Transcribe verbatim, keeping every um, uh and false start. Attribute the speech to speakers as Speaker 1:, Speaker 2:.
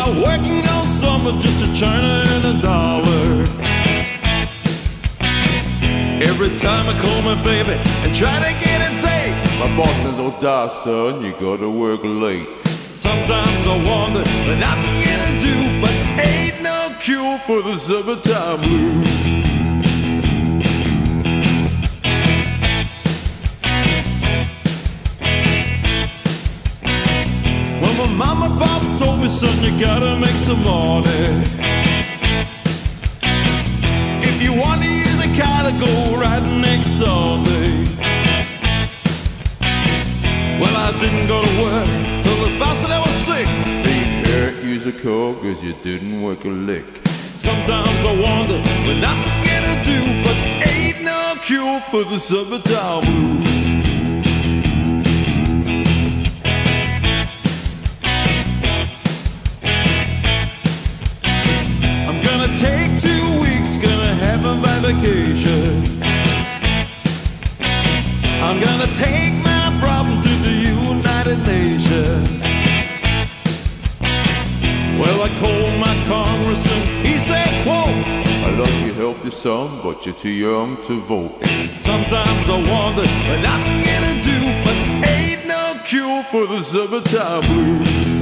Speaker 1: working all summer just to China and a dollar. Every time I call my baby and try to get a date, my boss says, oh, die, son, you gotta work late. Sometimes I wonder what I'm gonna do, but ain't no cure for the summertime blues. Well, my mama and papa told me, son, you gotta make some money. If you want to use a car to go riding next Sunday. Well, I didn't go to work till the boss said I was sick. You can't use a car cause you didn't work a lick. Sometimes I wonder what I'm gonna do, but ain't no cure for the summertime blues. I'm gonna take two weeks, gonna have a vacation. I'm gonna take my problem to the United Nations. Well, I called my congressman, he said, quote, I'd love you help your son, but you're too young to vote. Sometimes I wonder what I'm gonna do, but ain't no cure for the summertime blues.